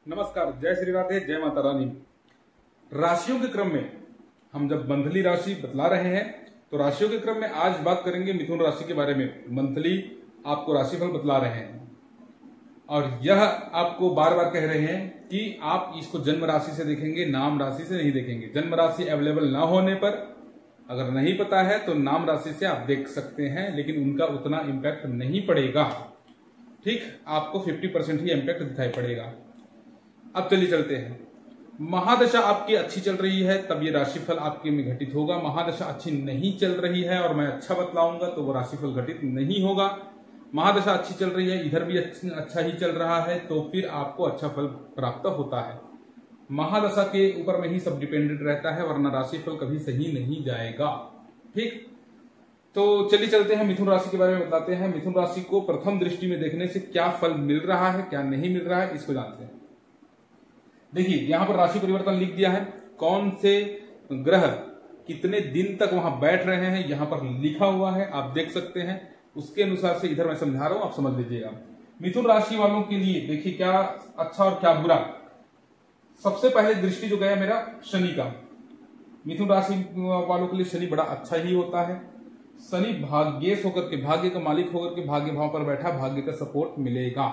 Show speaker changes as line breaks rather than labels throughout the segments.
नमस्कार, जय श्री राधे, जय माता रानी। राशियों के क्रम में हम जब मंथली राशि बतला रहे हैं तो राशियों के क्रम में आज बात करेंगे मिथुन राशि के बारे में। मंथली आपको राशिफल बतला रहे हैं और यह आपको बार बार कह रहे हैं कि आप इसको जन्म राशि से देखेंगे, नाम राशि से नहीं देखेंगे। जन्म राशि अवेलेबल ना होने पर अगर नहीं पता है तो नाम राशि से आप देख सकते हैं, लेकिन उनका उतना इम्पैक्ट नहीं पड़ेगा। ठीक, आपको 50% ही इम्पैक्ट दिखाई पड़ेगा। अब चलिए चलते हैं। महादशा आपकी अच्छी चल रही है तब ये राशिफल आपके में घटित होगा। महादशा अच्छी नहीं चल रही है और मैं अच्छा बतलाऊंगा तो वो राशिफल घटित नहीं होगा। महादशा अच्छी चल रही है, इधर भी अच्छा ही चल रहा है तो फिर आपको अच्छा फल प्राप्त होता है। महादशा के ऊपर में ही सब डिपेंडेंट रहता है, वरना राशिफल कभी सही नहीं जाएगा। ठीक, तो चलिए चलते हैं मिथुन राशि के बारे में बताते हैं। मिथुन राशि को प्रथम दृष्टि में देखने से क्या फल मिल रहा है, क्या नहीं मिल रहा है, इसको जानते हैं। देखिए, यहां पर राशि परिवर्तन लिख दिया है, कौन से ग्रह कितने दिन तक वहां बैठ रहे हैं यहां पर लिखा हुआ है, आप देख सकते हैं। उसके अनुसार से इधर मैं समझा रहा हूं, आप समझ लीजिएगा। मिथुन राशि वालों के लिए देखिए क्या अच्छा और क्या बुरा। सबसे पहले दृष्टि जो गया मेरा शनि का, मिथुन राशि वालों के लिए शनि बड़ा अच्छा ही होता है। शनि भाग्येश होकर के, भाग्य का मालिक होकर के भाग्य भाव पर बैठा, भाग्य का सपोर्ट मिलेगा।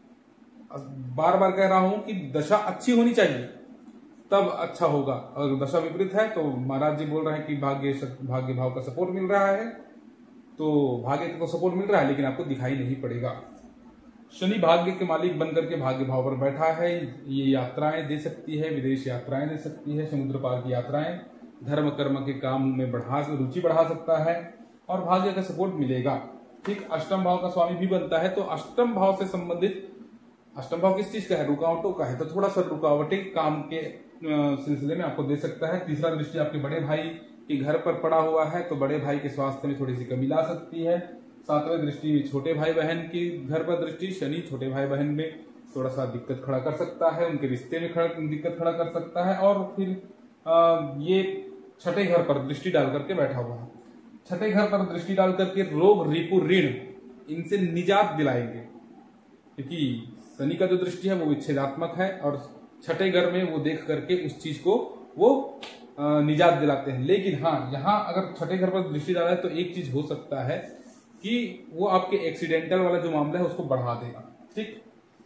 बार बार कह रहा हूं कि दशा अच्छी होनी चाहिए तब अच्छा होगा। अगर दशा विपरीत है तो महाराज जी बोल रहे हैं कि भाग्य भाव का सपोर्ट मिल रहा है, तो भाग्य को सपोर्ट मिल रहा है लेकिन आपको दिखाई नहीं पड़ेगा। शनि भाग्य के मालिक बनकर के भाग्य भाव पर बैठा है, ये यात्राएं दे सकती है, विदेश यात्राएं दे सकती है, समुद्र पार की यात्राएं, धर्म कर्म के काम में रुचि बढ़ा सकता है और भाग्य का सपोर्ट मिलेगा। ठीक, अष्टम भाव का स्वामी भी बनता है, तो अष्टम भाव से संबंधित, अष्टम भाव किस चीज का है, रुकावटों का है, तो थोड़ा सा रुकावटें काम के सिलसिले में आपको दे सकता है। तीसरा दृष्टि आपके बड़े भाई के घर पर पड़ा हुआ है तो बड़े भाई के स्वास्थ्य में थोड़ी सी कमी ला सकती है। सातवें दृष्टि छोटे भाई बहन की घर पर दृष्टि, शनि छोटे भाई बहन में थोड़ा सा दिक्कत खड़ा कर सकता है, उनके रिश्ते में दिक्कत खड़ा कर सकता है। और फिर ये छठे घर पर दृष्टि डाल करके बैठा हुआ है। छठे घर पर दृष्टि डाल करके रोग, रिपु, ऋण, इनसे निजात दिलाएंगे, क्योंकि शनि का जो दृष्टि है वो विच्छेदात्मक है और छठे घर में वो देख करके उस चीज को वो निजात दिलाते हैं। लेकिन हाँ, यहाँ अगर छठे घर पर दृष्टि डाला है तो एक चीज हो सकता है कि वो आपके एक्सीडेंटल वाला जो मामला है उसको बढ़ा देगा। ठीक,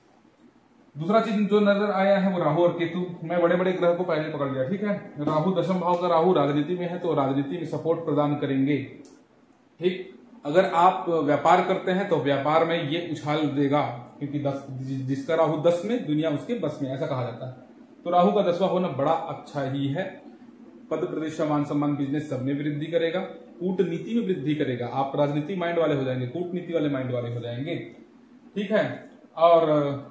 दूसरा चीज जो नजर आया है वो राहु और केतु। मैं बड़े बड़े ग्रह को पहले पकड़ लिया। ठीक है, राहु दशम भाव का राहु राजनीति में है तो राजनीति में सपोर्ट प्रदान करेंगे। ठीक, अगर आप व्यापार करते हैं तो व्यापार में ये उछाल देगा, क्योंकि जिसका राहु 10 में, दुनिया उसके बस में, ऐसा कहा जाता है। तो राहु का 10वां होना बड़ा अच्छा ही है। पद प्रतिष्ठा, मान सम्मान, बिजनेस सब में वृद्धि करेगा। कूटनीति में वृद्धि करेगा, आप राजनीति माइंड वाले हो जाएंगे, कूटनीति वाले माइंड वाले हो जाएंगे। ठीक है, और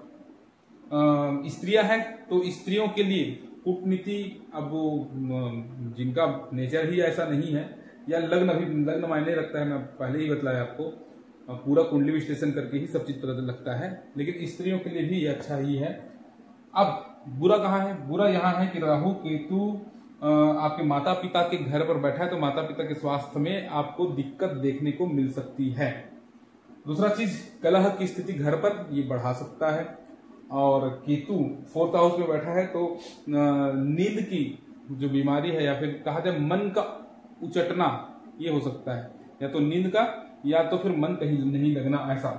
स्त्रियां हैं तो स्त्रियों के लिए कूटनीति, अब वो जिनका नेचर ही ऐसा नहीं है या लग्न मायने रखता है, मैं पहले ही बतलाया आपको, पूरा कुंडली विश्लेषण करके ही सब चीज पता लगता है, लेकिन स्त्रियों के लिए भी ये अच्छा ही है। अब बुरा कहाँ है? बुरा यहाँ है कि राहु केतु आपके माता पिता के घर पर बैठा है तो माता पिता के स्वास्थ्य में आपको दिक्कत देखने को मिल सकती है। दूसरा चीज, कलह की स्थिति घर पर ये बढ़ा सकता है। और केतु 4th हाउस में बैठा है तो नींद की जो बीमारी है, या फिर कहा जाए मन का उचटना, ये हो सकता है, या तो नींद का या तो फिर मन कहीं नहीं लगना, ऐसा।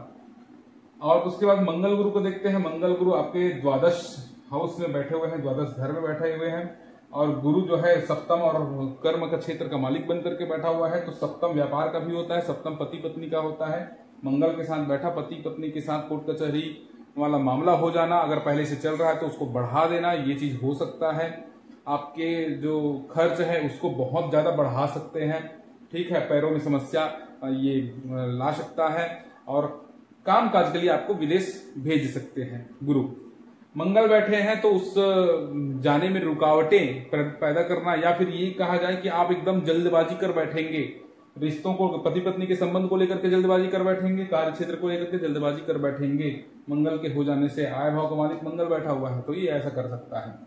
और उसके बाद मंगल गुरु को देखते हैं। मंगल गुरु आपके द्वादश हाउस में बैठे हुए हैं, द्वादश घर में बैठे हुए हैं, और गुरु जो है सप्तम और कर्म का क्षेत्र का मालिक बन करके बैठा हुआ है। तो सप्तम व्यापार का भी होता है, सप्तम पति पत्नी का होता है। मंगल के साथ बैठा, पति पत्नी के साथ कोर्ट कचहरी वाला मामला हो जाना, अगर पहले से चल रहा है तो उसको बढ़ा देना, ये चीज हो सकता है। आपके जो खर्च है उसको बहुत ज्यादा बढ़ा सकते हैं। ठीक है, पैरों में समस्या ये ला सकता है, और काम काज के लिए आपको विदेश भेज सकते हैं। गुरु मंगल बैठे हैं तो उस जाने में रुकावटें पैदा करना, या फिर ये कहा जाए कि आप एकदम जल्दबाजी कर बैठेंगे, रिश्तों को, पति पत्नी के संबंध को लेकर के जल्दबाजी कर बैठेंगे, कार्य क्षेत्र को लेकर के जल्दबाजी कर बैठेंगे। मंगल के हो जाने से आय भाव का मालिक मंगल बैठा हुआ है तो ये ऐसा कर सकता है।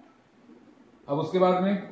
अब उसके बाद में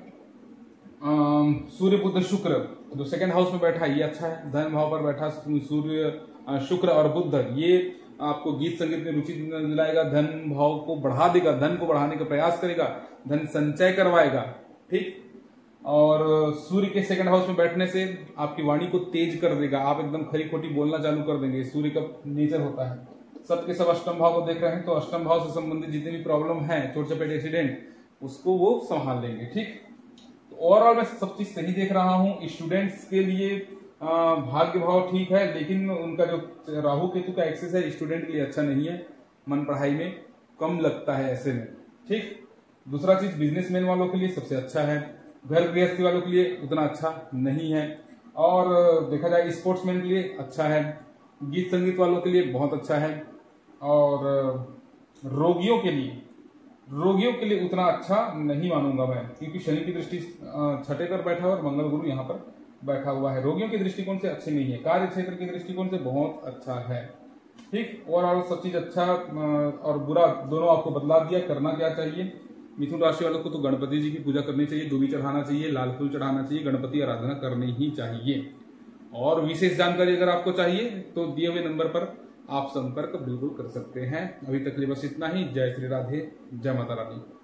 सूर्य बुध शुक्र जो 2nd हाउस में बैठा है ये अच्छा है। धन भाव पर बैठा सूर्य, शुक्र और बुध, ये आपको गीत संगीत में रुचि दिलाएगा, धन भाव को बढ़ा देगा, धन को बढ़ाने का प्रयास करेगा, धन संचय करवाएगा। ठीक। और सूर्य के सेकंड हाउस में बैठने से आपकी वाणी को तेज कर देगा, आप एकदम खरी खोटी बोलना चालू कर देंगे। सूर्य का नेचर होता है। सबके सब अष्टम भाव को देख रहे हैं, तो अष्टम भाव से संबंधित जितने भी प्रॉब्लम है, छोटे चपेट एक्सीडेंट, उसको वो संभाल लेंगे। ठीक। तो ओवरऑल मैं सब चीज सही देख रहा हूँ। स्टूडेंट्स के लिए भाग्य भाव ठीक है, लेकिन उनका जो राहु केतु का एक्सेस है स्टूडेंट के लिए अच्छा नहीं है, मन पढ़ाई में कम लगता है ऐसे में। ठीक। दूसरा चीज बिजनेसमैन वालों के लिए सबसे अच्छा है, घर गृहस्थी वालों के लिए उतना अच्छा नहीं है, और देखा जाए स्पोर्ट्समैन के लिए अच्छा है, गीत संगीत वालों के लिए बहुत अच्छा है, और रोगियों के लिए उतना अच्छा नहीं मानूंगा मैं, क्योंकि शनि की दृष्टि छठे पर बैठा है और मंगल गुरु यहाँ पर बैठा हुआ है। रोगियों के दृष्टिकोण से अच्छे नहीं है, कार्य क्षेत्र के दृष्टिकोण से बहुत अच्छा है। ठीक। ओवरऑल सब चीज अच्छा और बुरा दोनों आपको बदला दिया। करना क्या चाहिए? मिथुन राशि वालों को तो गणपति जी की पूजा करनी चाहिए, दूबी चढ़ाना चाहिए, लाल फूल चढ़ाना चाहिए, गणपति आराधना करनी ही चाहिए। और विशेष जानकारी अगर आपको चाहिए तो दिए हुए नंबर पर आप संपर्क बिल्कुल कर सकते हैं। अभी तक के लिए बस इतना ही। जय श्री राधे, जय माता रानी।